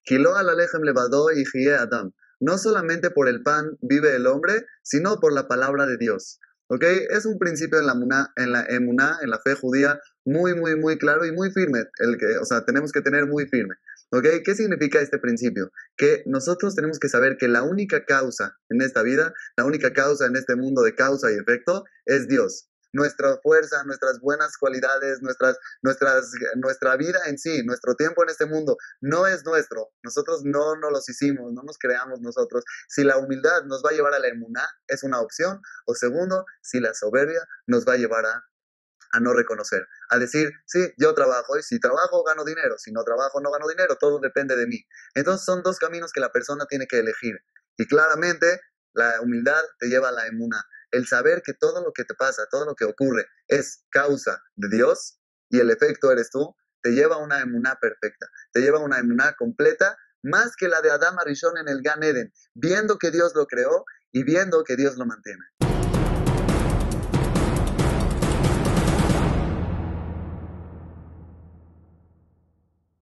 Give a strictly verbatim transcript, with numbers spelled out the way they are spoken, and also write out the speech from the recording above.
Kilo alalejam levado yihye adam. No solamente por el pan vive el hombre, sino por la palabra de Dios. ¿Ok? Es un principio en la emuná, en la emuná, en la fe judía, muy, muy, muy claro y muy firme. El que, o sea, tenemos que tener muy firme. ¿Ok? ¿Qué significa este principio? Que nosotros tenemos que saber que la única causa en esta vida, la única causa en este mundo de causa y efecto es Dios. Nuestra fuerza, nuestras buenas cualidades, nuestras, nuestras, nuestra vida en sí, nuestro tiempo en este mundo no es nuestro. Nosotros no nos los hicimos, no nos creamos nosotros. Si la humildad nos va a llevar a la emuná, es una opción. O segundo, si la soberbia nos va a llevar a a no reconocer, a decir, sí, yo trabajo y si trabajo gano dinero, si no trabajo no gano dinero, todo depende de mí. Entonces son dos caminos que la persona tiene que elegir y claramente la humildad te lleva a la emuná, el saber que todo lo que te pasa, todo lo que ocurre es causa de Dios y el efecto eres tú, te lleva a una emuná perfecta, te lleva a una emuná completa, más que la de Adán Arishon en el Gan Eden, viendo que Dios lo creó y viendo que Dios lo mantiene.